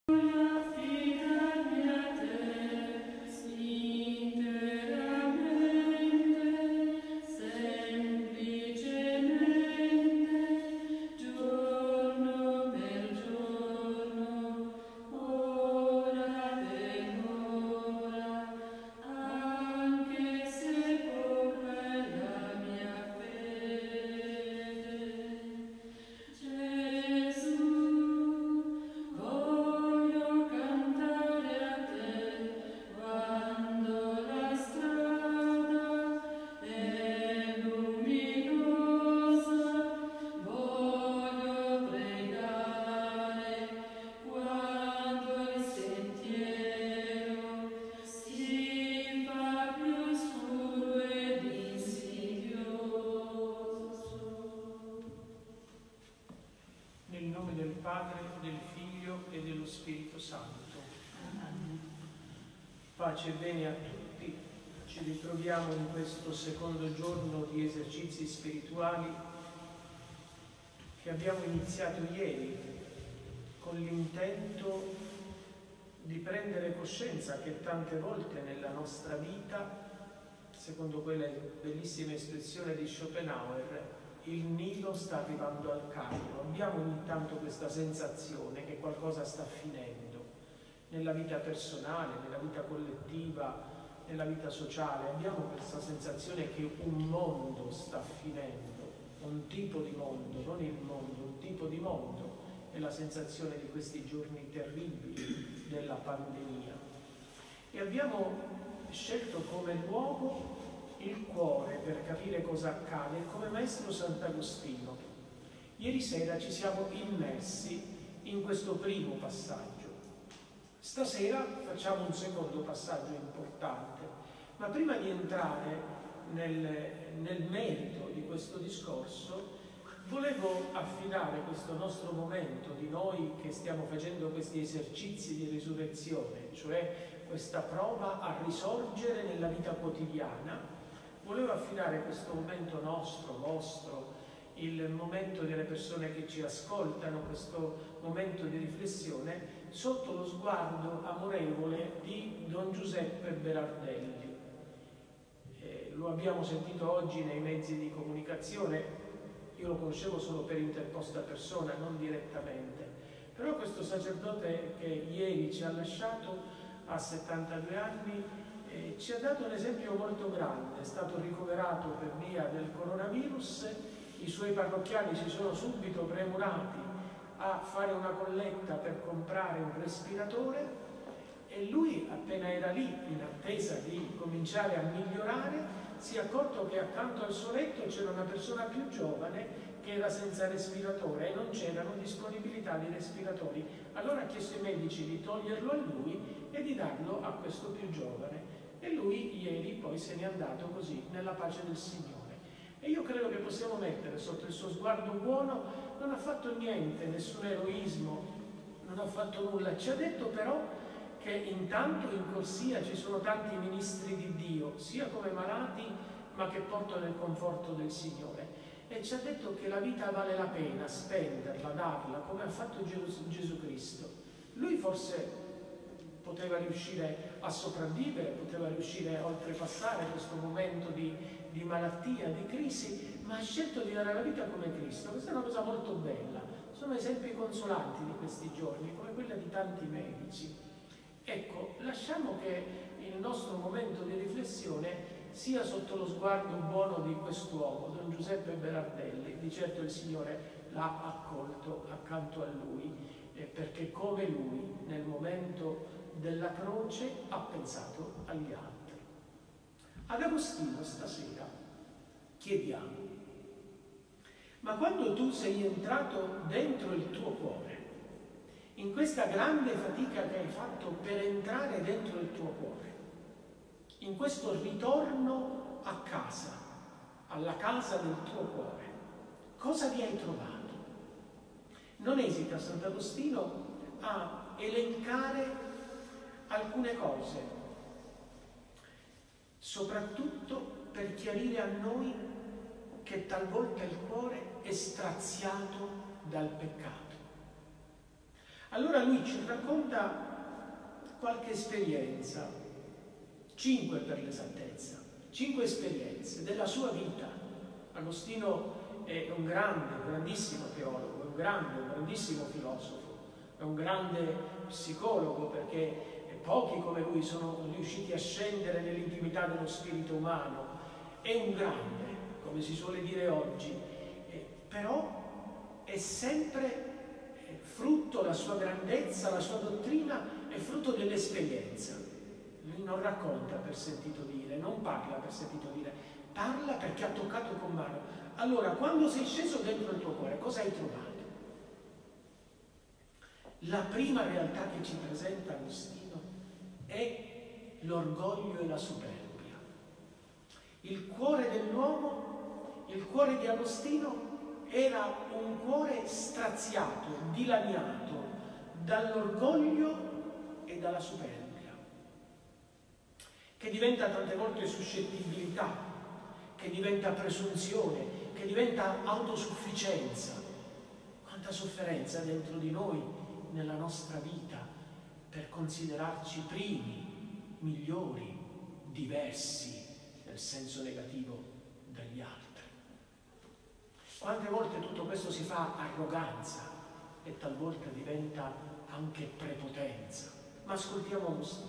Pace e bene a tutti. Ci ritroviamo in questo secondo giorno di esercizi spirituali che abbiamo iniziato ieri con l'intento di prendere coscienza che tante volte nella nostra vita, secondo quella bellissima espressione di Schopenhauer, il nido sta arrivando al capo. Abbiamo ogni tanto questa sensazione che qualcosa sta finendo nella vita personale, nella vita collettiva, nella vita sociale. Abbiamo questa sensazione che un mondo sta finendo, un tipo di mondo, non il mondo, un tipo di mondo. È la sensazione di questi giorni terribili della pandemia. E abbiamo scelto come luogo il cuore per capire cosa accade, come maestro Sant'Agostino. Ieri sera ci siamo immersi in questo primo passaggio. Stasera facciamo un secondo passaggio importante, ma prima di entrare nel merito di questo discorso, volevo affidare questo nostro momento di noi che stiamo facendo questi esercizi di risurrezione, cioè questa prova a risorgere nella vita quotidiana, volevo affidare questo momento nostro, vostro, il momento delle persone che ci ascoltano, questo momento di riflessione, sotto lo sguardo amorevole di Don Giuseppe Berardelli. Lo abbiamo sentito oggi nei mezzi di comunicazione, io lo conoscevo solo per interposta persona, non direttamente, però questo sacerdote che ieri ci ha lasciato a 72 anni ci ha dato un esempio molto grande. È stato ricoverato per via del coronavirus, i suoi parrocchiani si sono subito premurati a fare una colletta per comprare un respiratore e lui, appena era lì in attesa di cominciare a migliorare, si è accorto che accanto al suo letto c'era una persona più giovane che era senza respiratore e non c'erano disponibilità di respiratori. Allora ha chiesto ai medici di toglierlo a lui e di darlo a questo più giovane. E lui ieri poi se n'è andato così, nella pace del Signore. E io credo che possiamo mettere sotto il suo sguardo buono, non ha fatto niente, nessun eroismo, non ha fatto nulla. Ci ha detto però che intanto in corsia ci sono tanti ministri di Dio, sia come malati, ma che portano il conforto del Signore. E ci ha detto che la vita vale la pena spenderla, darla, come ha fatto Gesù Cristo. Lui forse poteva riuscire a sopravvivere, poteva riuscire a oltrepassare questo momento di malattia, di crisi, ma ha scelto di dare la vita come Cristo. Questa è una cosa molto bella. Sono esempi consolanti di questi giorni, come quella di tanti medici. Ecco, lasciamo che il nostro momento di riflessione sia sotto lo sguardo buono di quest'uomo, Don Giuseppe Berardelli. Di certo il Signore l'ha accolto accanto a lui, perché come lui nel momento della croce ha pensato agli altri. Ad Agostino stasera chiediamo: ma quando tu sei entrato dentro il tuo cuore, in questa grande fatica che hai fatto per entrare dentro il tuo cuore, in questo ritorno a casa, alla casa del tuo cuore, cosa vi hai trovato? Non esita Sant'Agostino a elencare alcune cose, soprattutto per chiarire a noi che talvolta il cuore è straziato dal peccato. Allora lui ci racconta qualche esperienza, 5 per l'esattezza, 5 esperienze della sua vita. Agostino è un grandissimo teologo, è un grandissimo filosofo, è un grande psicologo, perché pochi come lui sono riusciti a scendere nell'intimità dello spirito umano. È un grande, come si suole dire oggi, però è sempre frutto, la sua grandezza, la sua dottrina è frutto dell'esperienza. Lui non racconta per sentito dire, non parla per sentito dire, parla perché ha toccato con mano. Allora, quando sei sceso dentro il tuo cuore, cosa hai trovato? La prima realtà che ci presenta Agostino è l'orgoglio e la superbia. Il cuore dell'uomo, il cuore di Agostino, era un cuore straziato, dilaniato dall'orgoglio e dalla superbia, che diventa tante volte suscettibilità, che diventa presunzione, che diventa autosufficienza. Quanta sofferenza dentro di noi, nella nostra vita, per considerarci primi, migliori, diversi, nel senso negativo, dagli altri. Quante volte tutto questo si fa arroganza e talvolta diventa anche prepotenza. Ma ascoltiamo Agostino.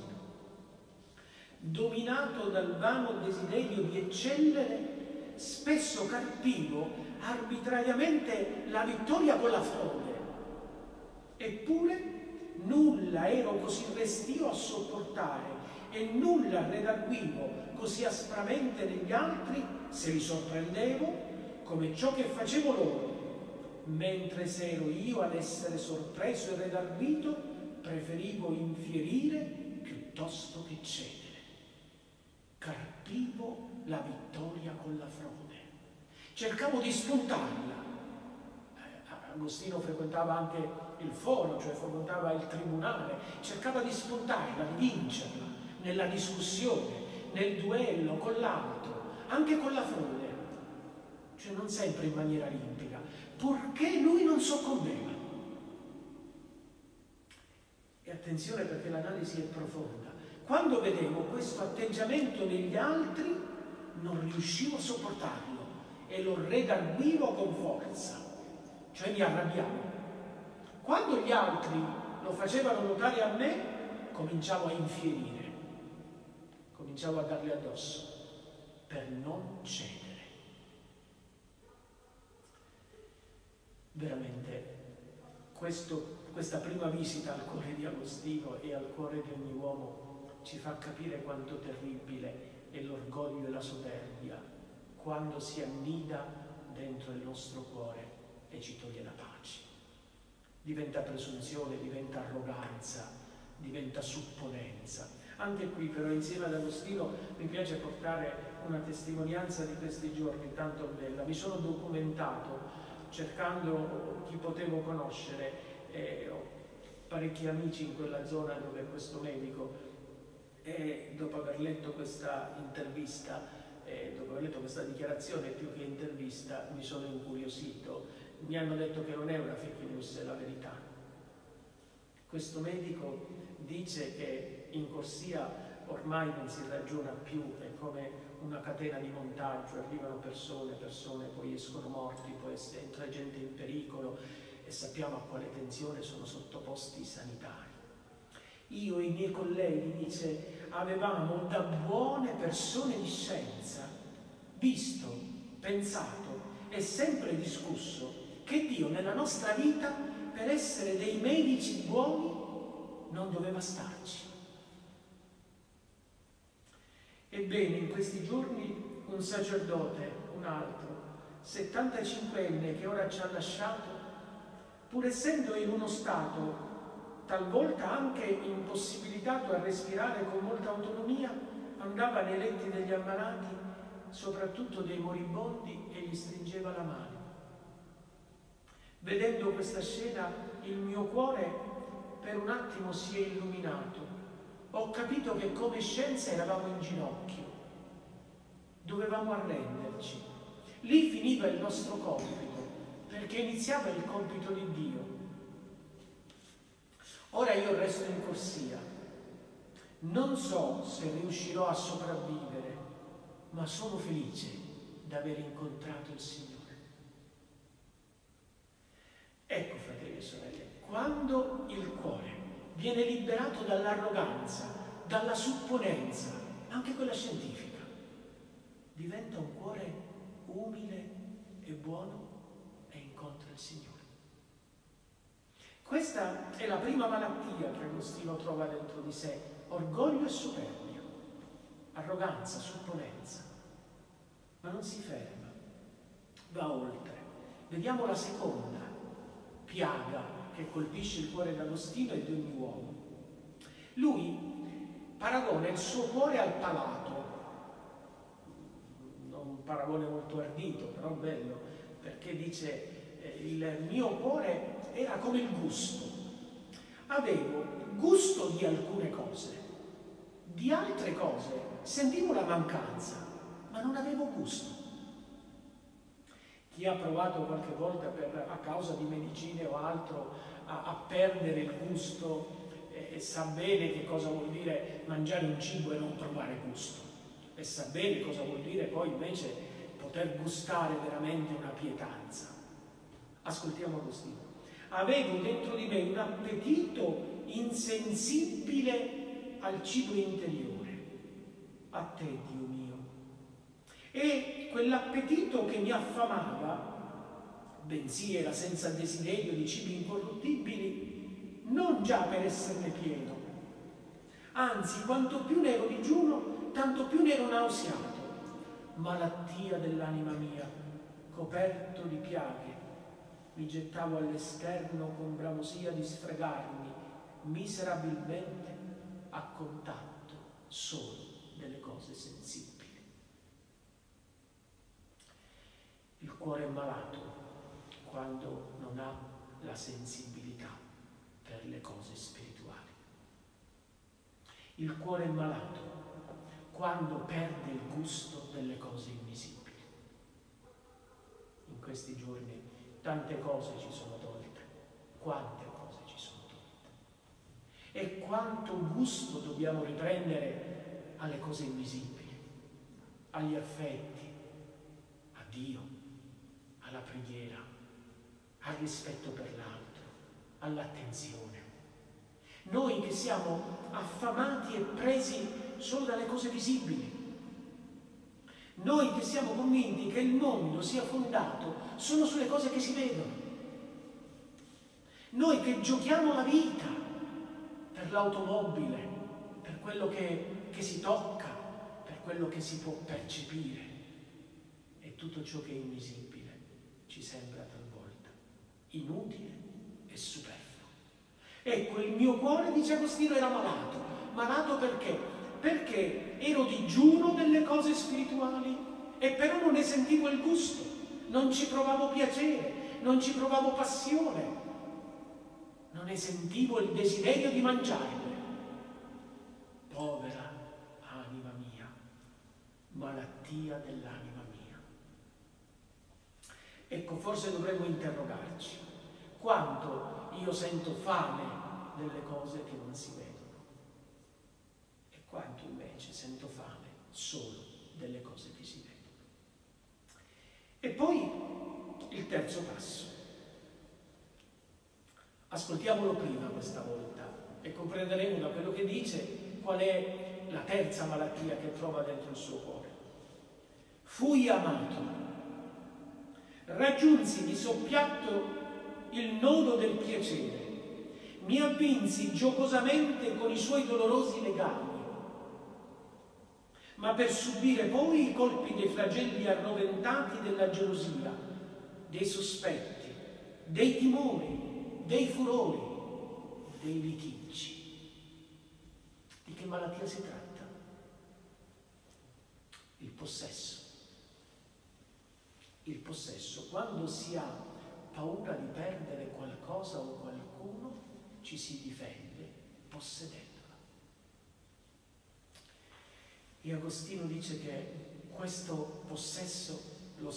Dominato dal vano desiderio di eccellere, spesso carpivo arbitrariamente la vittoria con la frode. Eppure nulla ero così restio a sopportare e nulla redarguivo così aspramente negli altri, se li sorprendevo, come ciò che facevo loro, mentre se ero io ad essere sorpreso e redarguito, preferivo infierire piuttosto che cedere. Carpivo la vittoria con la frode. Cercavo di spuntarla. Agostino frequentava anche il foro, cioè frequentava il tribunale, cercava di spuntarla, di vincerla, nella discussione, nel duello con l'altro, anche con la frode. Cioè non sempre in maniera limpida, purché lui non soccombeva. E attenzione, perché l'analisi è profonda. Quando vedevo questo atteggiamento negli altri, non riuscivo a sopportarlo e lo redarguivo con forza, cioè mi arrabbiavo. Quando gli altri lo facevano notare a me, cominciavo a infierire, cominciavo a dargli addosso per non cedere. Veramente questa prima visita al cuore di Agostino e al cuore di ogni uomo ci fa capire quanto terribile è l'orgoglio e la soberbia quando si annida dentro il nostro cuore e ci toglie la pace. Diventa presunzione, diventa arroganza, diventa supponenza. Anche qui però insieme ad Agostino mi piace portare una testimonianza di questi giorni tanto bella. Mi sono documentato cercando chi potevo conoscere, ho parecchi amici in quella zona dove è questo medico, e dopo aver letto questa intervista, dopo aver letto questa dichiarazione più che intervista, mi sono incuriosito. Mi hanno detto che non è una fake news, è la verità. Questo medico dice che in corsia ormai non si ragiona più, è come una catena di montaggio, arrivano persone, poi escono morti, poi entra gente in pericolo e sappiamo a quale tensione sono sottoposti i sanitari. Io e i miei colleghi, dice, avevamo da buone persone di scienza visto, pensato e sempre discusso che Dio nella nostra vita, per essere dei medici buoni, non doveva starci. Ebbene, in questi giorni un sacerdote, un altro, 75enne, che ora ci ha lasciato, pur essendo in uno stato talvolta anche impossibilitato a respirare con molta autonomia, andava nei letti degli ammalati, soprattutto dei moribondi, e gli stringeva la mano. Vedendo questa scena, il mio cuore per un attimo si è illuminato. Ho capito che come scienza eravamo in ginocchio, dovevamo arrenderci. Lì finiva il nostro compito, perché iniziava il compito di Dio. Ora io resto in corsia, non so se riuscirò a sopravvivere, ma sono felice di aver incontrato il Signore. Ecco, fratelli e sorelle, quando il cuore viene liberato dall'arroganza, dalla supponenza, anche quella scientifica, diventa un cuore umile e buono e incontra il Signore. Questa è la prima malattia che Agostino trova dentro di sé: orgoglio e superbia, arroganza, supponenza. Ma non si ferma, va oltre. Vediamo la seconda piaga che colpisce il cuore di Agostino e di ogni uomo. Lui paragona il suo cuore al palato, non un paragone molto ardito, però bello, perché dice il mio cuore era come il gusto. Avevo gusto di alcune cose, di altre cose sentivo la mancanza, ma non avevo gusto. Chi ha provato qualche volta a causa di medicine o altro a perdere il gusto sa bene che cosa vuol dire mangiare un cibo e non provare gusto, e sa bene cosa vuol dire poi invece poter gustare veramente una pietanza. Ascoltiamo Agostino. Avevo dentro di me un appetito insensibile al cibo interiore, a te, Dio mio. E quell'appetito che mi affamava, bensì era senza desiderio di cibi incorruttibili, non già per esserne pieno. Anzi, quanto più ne ero digiuno, tanto più ne ero nauseato. Malattia dell'anima mia, coperto di piaghe, mi gettavo all'esterno con bramosia di sfregarmi miserabilmente a contatto solo delle cose sensibili. Il cuore è malato quando non ha la sensibilità per le cose spirituali. Il cuore è malato quando perde il gusto delle cose invisibili. In questi giorni tante cose ci sono tolte, quante cose ci sono tolte. E quanto gusto dobbiamo riprendere alle cose invisibili, agli affetti, a Dio, alla preghiera, al rispetto per l'altro, all'attenzione. Noi che siamo affamati e presi solo dalle cose visibili, noi che siamo convinti che il mondo sia fondato solo sulle cose che si vedono, noi che giochiamo la vita per l'automobile, per quello che si tocca, per quello che si può percepire, e tutto ciò che è invisibile ci sembra talvolta inutile e superfluo. Ecco, il mio cuore, dice Agostino, era malato. Malato perché? Perché ero digiuno delle cose spirituali e però non ne sentivo il gusto, non ci provavo piacere, non ci provavo passione, non ne sentivo il desiderio di mangiarle. Povera anima mia, malattia dell'anima mia. Ecco, forse dovremmo interrogarci: quanto io sento fame delle cose che non si vedono e quanto invece sento fame solo delle cose che si vedono. E poi il terzo passo. Ascoltiamolo prima questa volta e comprenderemo da quello che dice qual è la terza malattia che trova dentro il suo cuore. Fui amato, raggiunsi di soppiatto il nodo del piacere, mi avvinsi giocosamente con i suoi dolorosi legami, ma per subire poi i colpi dei flagelli arroventati della gelosia, dei sospetti, dei timori, dei furori, dei litigi. Di che malattia si tratta? Il possesso. Il possesso, quando si ha paura di perdere qualcosa o qualcuno, ci si difende possedendola. E Agostino dice che questo possesso lo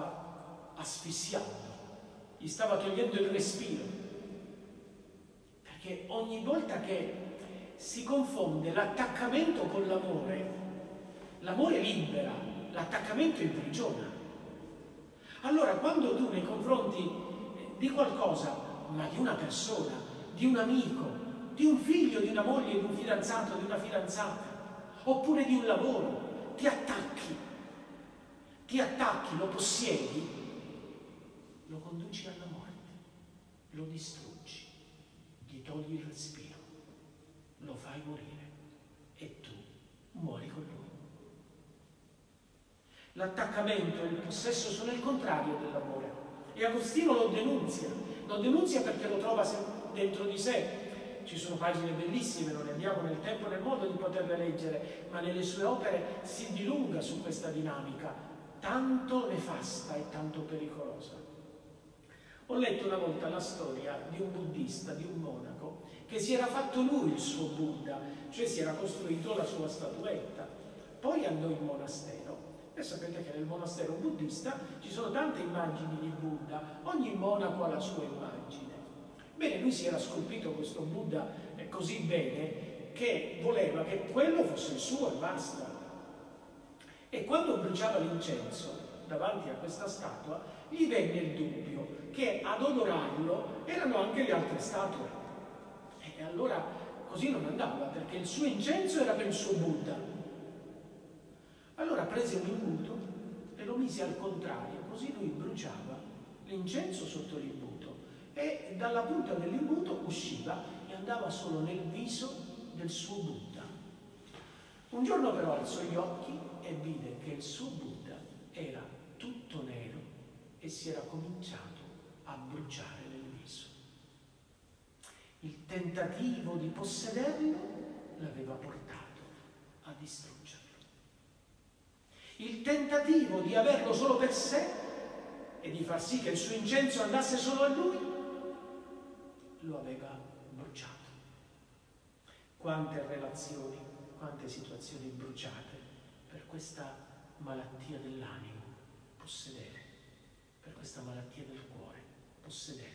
stava asfissiando, gli stava togliendo il respiro, Perché ogni volta che si confonde l'attaccamento con l'amore, l'amore libera, l'attaccamento imprigiona. Allora quando tu nei confronti di qualcosa, ma di una persona, di un amico, di un figlio, di una moglie, di un fidanzato, di una fidanzata, oppure di un lavoro, ti attacchi, lo possiedi, lo conduci alla morte, lo distruggi, gli togli il respiro, lo fai morire e tu muori con lui. L'attaccamento e il possesso sono il contrario dell'amore e Agostino lo denunzia perché lo trova dentro di sé. Ci sono pagine bellissime, non ne abbiamo nel tempo né modo di poterle leggere, ma nelle sue opere si dilunga su questa dinamica, tanto nefasta e tanto pericolosa. Ho letto una volta la storia di un buddista, di un monaco, che si era fatto lui il suo Buddha, cioè si era costruito la sua statuetta. Poi andò in monastero e sapete che nel monastero buddista ci sono tante immagini di Buddha, ogni monaco ha la sua immagine. Bene, lui si era scolpito questo Buddha così bene che voleva che quello fosse il suo e basta. E quando bruciava l'incenso davanti a questa statua, gli venne il dubbio che ad odorarlo erano anche le altre statue. E allora così non andava, perché il suo incenso era per il suo Buddha. Allora prese un imbuto e lo mise al contrario, così lui bruciava l'incenso sotto l'imbuto e dalla punta dell'imbuto usciva e andava solo nel viso del suo Buddha. Un giorno però alzò gli occhi e vide che il suo Buddha era tutto nero e si era cominciato a bruciare nel viso. Il tentativo di possederlo l'aveva portato a distruggerlo. Il tentativo di averlo solo per sé e di far sì che il suo incenso andasse solo a lui lo aveva bruciato. Quante relazioni, quante situazioni bruciate per questa malattia dell'animo, possedere, per questa malattia del cuore, possedere.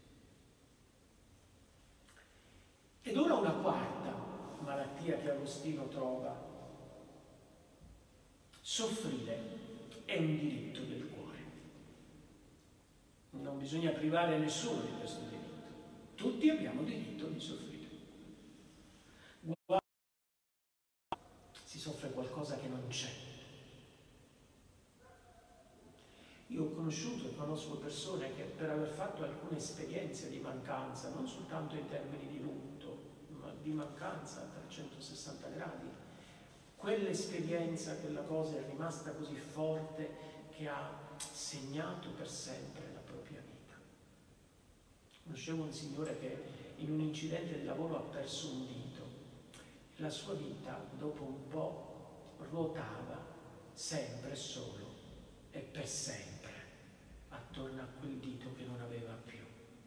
Ed ora una quarta malattia che Agostino trova: soffrire è un diritto del cuore. Non bisogna privare nessuno di questo diritto. Tutti abbiamo diritto di soffrire. Si soffre qualcosa che non c'è. Io ho conosciuto e conosco persone che per aver fatto alcune esperienze di mancanza, non soltanto in termini di lutto, ma di mancanza a 360 gradi, quell'esperienza, quella cosa è rimasta così forte che ha segnato per sempre la propria vita. Conoscevo un signore che in un incidente di lavoro ha perso un dito. La sua vita dopo un po' ruotava sempre solo e per sempre attorno a quel dito che non aveva più.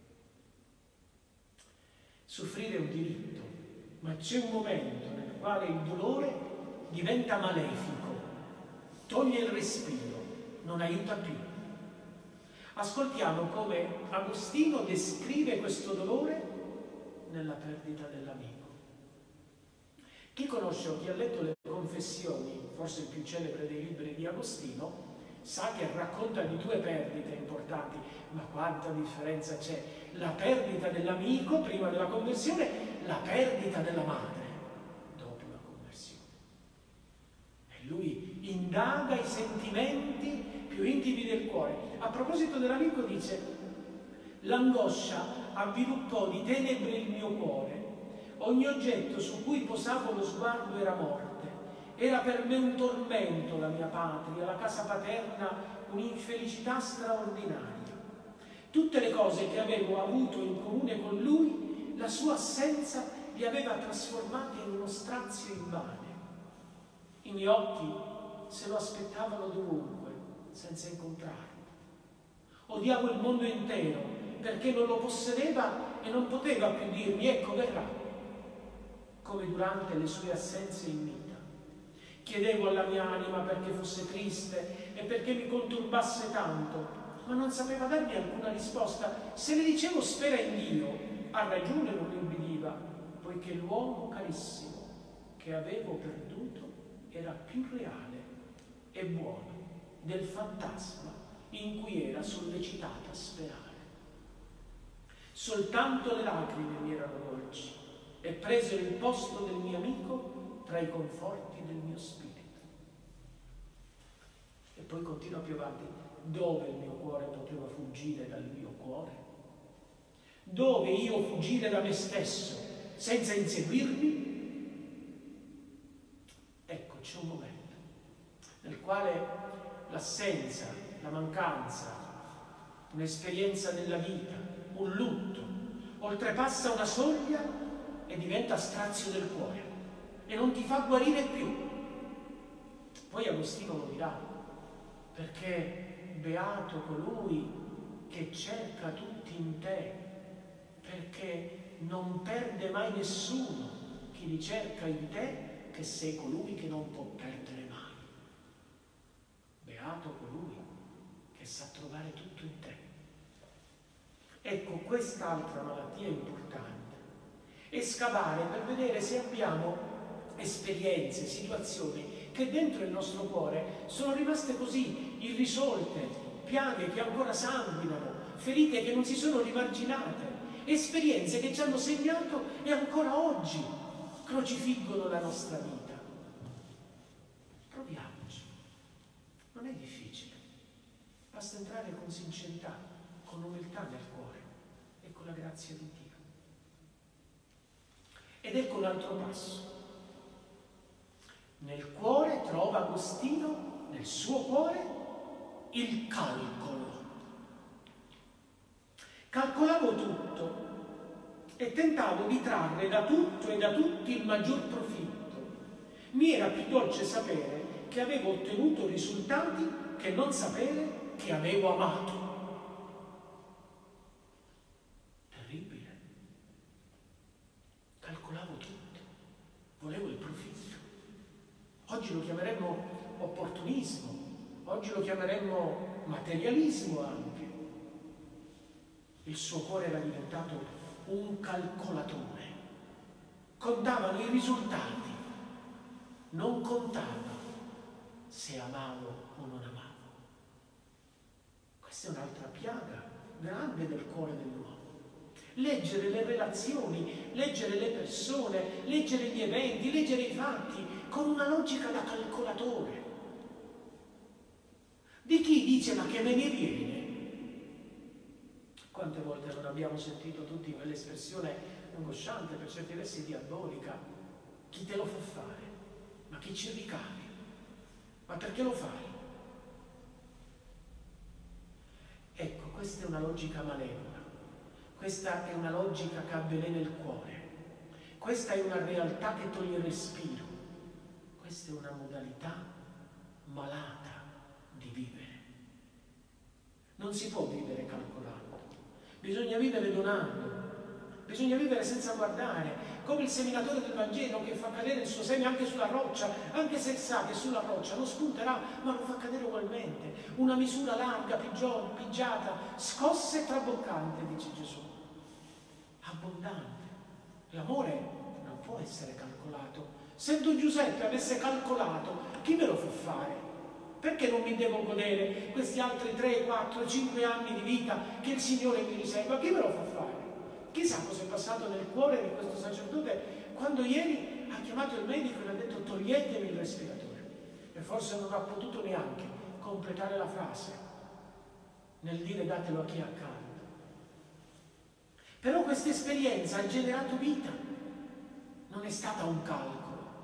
Soffrire è un diritto, ma c'è un momento nel quale il dolore diventa malefico, toglie il respiro, non aiuta più. Ascoltiamo come Agostino descrive questo dolore nella perdita dell'amico. Chi conosce o chi ha letto le Confessioni, forse il più celebre dei libri di Agostino, sa che racconta di due perdite importanti, ma quanta differenza c'è. La perdita dell'amico prima della conversione, la perdita della madre dopo la conversione. E lui indaga i sentimenti più intimi del cuore. A proposito dell'amico dice: l'angoscia avviluppò di tenebre il mio cuore, ogni oggetto su cui posavo lo sguardo era morte. Era per me un tormento la mia patria, la casa paterna un'infelicità straordinaria. Tutte le cose che avevo avuto in comune con lui, la sua assenza li aveva trasformati in uno strazio immane. I miei occhi se lo aspettavano dovunque, senza incontrarlo. Odiavo il mondo intero, perché non lo possedeva e non poteva più dirmi: ecco, verrà, come durante le sue assenze in vita. Chiedevo alla mia anima perché fosse triste e perché mi conturbasse tanto, ma non sapeva darmi alcuna risposta. Se le dicevo spera in Dio, a ragione non mi ubbidiva, poiché l'uomo carissimo che avevo perduto era più reale e buono del fantasma in cui era sollecitata a sperare. Soltanto le lacrime mi erano dolci e presero il posto del mio amico tra i conforti del mio spirito. E poi continua più avanti: dove il mio cuore poteva fuggire dal mio cuore? Dove io fuggire da me stesso senza inseguirmi? Ecco, c'è un momento nel quale l'assenza, la mancanza, un'esperienza della vita, un lutto, oltrepassa una soglia e diventa strazio del cuore e non ti fa guarire più. Poi Agostino lo dirà, perché beato colui che cerca tutti in te, perché non perde mai nessuno chi li cerca in te, che sei colui che non può perdere mai. Beato colui che sa trovare tutto in te. Ecco, quest'altra malattia è importante, è scavare per vedere se abbiamo esperienze, situazioni che dentro il nostro cuore sono rimaste così irrisolte, piaghe che ancora sanguinano, ferite che non si sono rimarginate, esperienze che ci hanno segnato e ancora oggi crocifiggono la nostra vita. Proviamoci, non è difficile, basta entrare con sincerità, con umiltà nel cuore e con la grazia di Dio. Ed ecco un altro passo. Nel cuore trova Agostino, nel suo cuore, il calcolo. Calcolavo tutto e tentavo di trarre da tutto e da tutti il maggior profitto. Mi era più dolce sapere che avevo ottenuto risultati che non sapere che avevo amato. Terribile. Calcolavo tutto, volevo il profitto. Oggi lo chiameremmo opportunismo, oggi lo chiameremmo materialismo anche. Il suo cuore era diventato un calcolatore. Contavano i risultati, non contava se amavo o non amavo. Questa è un'altra piaga grande del cuore dell'uomo. Leggere le relazioni, leggere le persone, leggere gli eventi, leggere i fatti con una logica da calcolatore. Di chi dice ma che me ne viene? Quante volte non abbiamo sentito tutti quell'espressione angosciante, per certi versi diabolica: chi te lo fa fare? Ma chi ci ricavi? Ma perché lo fai? Ecco, questa è una logica malevola, questa è una logica che avvelena il cuore, questa è una realtà che toglie il respiro, questa è una modalità malata di vivere. Non si può vivere calcolando, bisogna vivere donando, bisogna vivere senza guardare, come il seminatore del Vangelo che fa cadere il suo seme anche sulla roccia, anche se sa che sulla roccia non spunterà, ma lo fa cadere ugualmente. Una misura larga, pigiata, scossa e traboccante, dice Gesù, abbondante. L'amore non può essere calcolato. Se Don Giuseppe avesse calcolato, chi me lo fa fare? Perché non mi devo godere questi altri 3, 4, 5 anni di vita che il Signore mi riserva? Chi me lo fa fare? Chissà cosa è passato nel cuore di questo sacerdote quando ieri ha chiamato il medico e le ha detto toglietemi il respiratore. E forse non ha potuto neanche completare la frase nel dire datelo a chi è accanto. Però questa esperienza ha generato vita, non è stata un calcolo.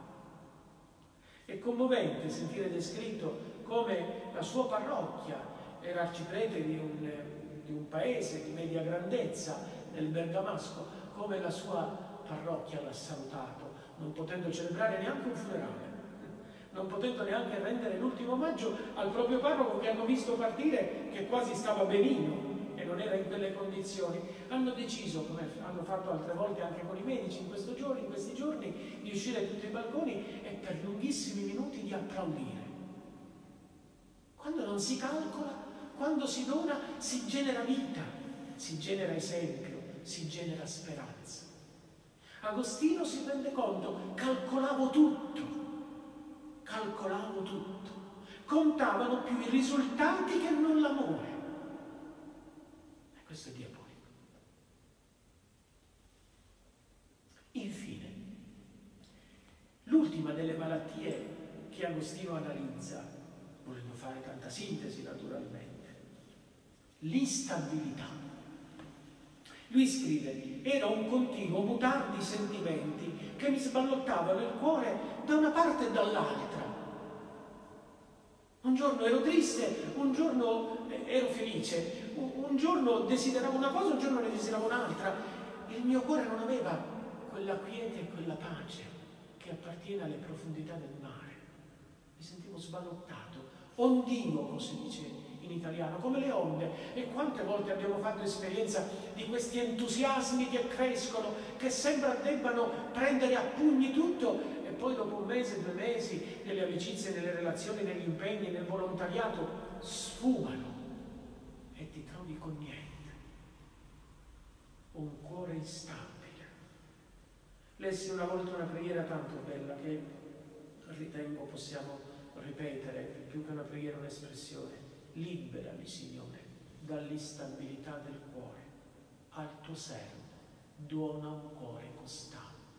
È commovente sentire descritto come la sua parrocchia era arciprete di un paese di media grandezza nel Bergamasco, come la sua parrocchia l'ha salutato, non potendo celebrare neanche un funerale, non potendo neanche rendere l'ultimo omaggio al proprio parroco che hanno visto partire che quasi stava benino e non era in quelle condizioni. Hanno deciso, come hanno fatto altre volte anche con i medici in questi giorni, di uscire tutti i balconi e per lunghissimi minuti di applaudire. Quando non si calcola, Quando si dona si genera vita, si genera esempio, si genera speranza. Agostino si rende conto, calcolavo tutto, contavano più i risultati che non l'amore. E questo è diabolico. Infine, l'ultima delle malattie che Agostino analizza, volendo fare tanta sintesi naturalmente, l'instabilità. Lui scrive: era un continuo mutar di sentimenti che mi sballottavano il cuore da una parte e dall'altra. Un giorno ero triste, un giorno ero felice, un giorno desideravo una cosa, un giorno ne desideravo un'altra. Il mio cuore non aveva quella quiete e quella pace che appartiene alle profondità del mare. Mi sentivo sballottato, ondivo, si dice in italiano, come le onde. E quante volte abbiamo fatto esperienza di questi entusiasmi che crescono, che sembra debbano prendere a pugni tutto, e poi dopo un mese, 2 mesi, nelle amicizie, nelle relazioni, negli impegni, nel volontariato, sfumano e ti trovi con niente. Un cuore instabile. Lessi una volta una preghiera tanto bella che ritengo possiamo ripetere, più che una preghiera, un'espressione: liberami, Signore, dall'instabilità del cuore, al tuo servo dona un cuore costante.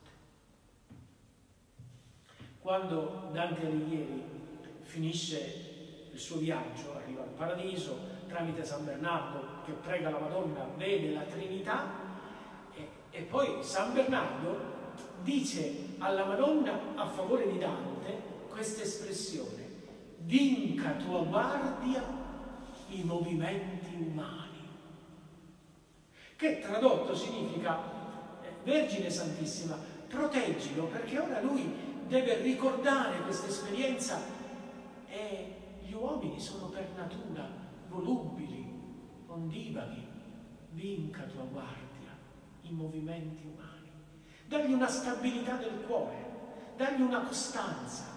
Quando Dante Alighieri finisce il suo viaggio, arriva al paradiso tramite San Bernardo che prega la Madonna, vede la Trinità, e poi San Bernardo dice alla Madonna a favore di Dante questa espressione: vinca tua guardia i movimenti umani, che tradotto significa: Vergine Santissima, proteggilo, perché ora lui deve ricordare questa esperienza, e gli uomini sono per natura volubili, ondivaghi. Vinca tua guardia i movimenti umani, dagli una stabilità del cuore, dagli una costanza.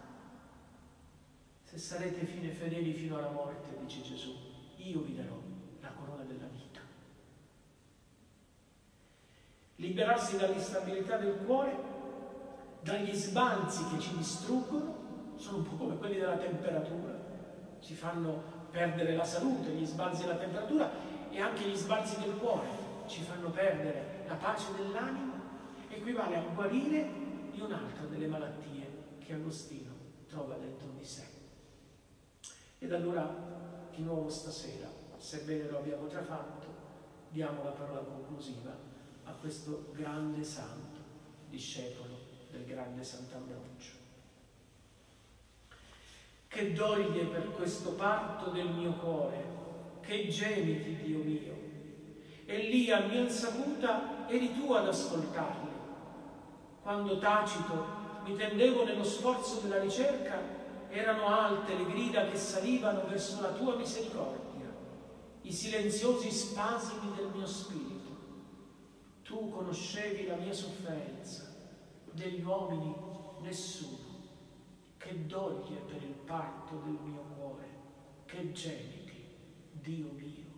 Se sarete fedeli fino alla morte, dice Gesù, io vi darò la corona della vita. Liberarsi dall'instabilità del cuore, dagli sbalzi che ci distruggono, sono un po' come quelli della temperatura, ci fanno perdere la salute, gli sbalzi della temperatura, e anche gli sbalzi del cuore ci fanno perdere la pace dell'animo. Equivale a guarire di un'altra delle malattie che Agostino trova dentro di sé. Ed allora, di nuovo stasera, sebbene lo abbiamo già fatto, diamo la parola conclusiva a questo grande santo, discepolo del grande Sant'Ambrogio. Che doglie per questo parto del mio cuore, che gemiti, Dio mio, e lì a mia insaputa eri tu ad ascoltarli. Quando tacito mi tendevo nello sforzo della ricerca, erano alte le grida che salivano verso la tua misericordia, i silenziosi spasimi del mio spirito. Tu conoscevi la mia sofferenza, degli uomini nessuno. Che doglie per il parto del mio cuore, che gemiti, Dio mio.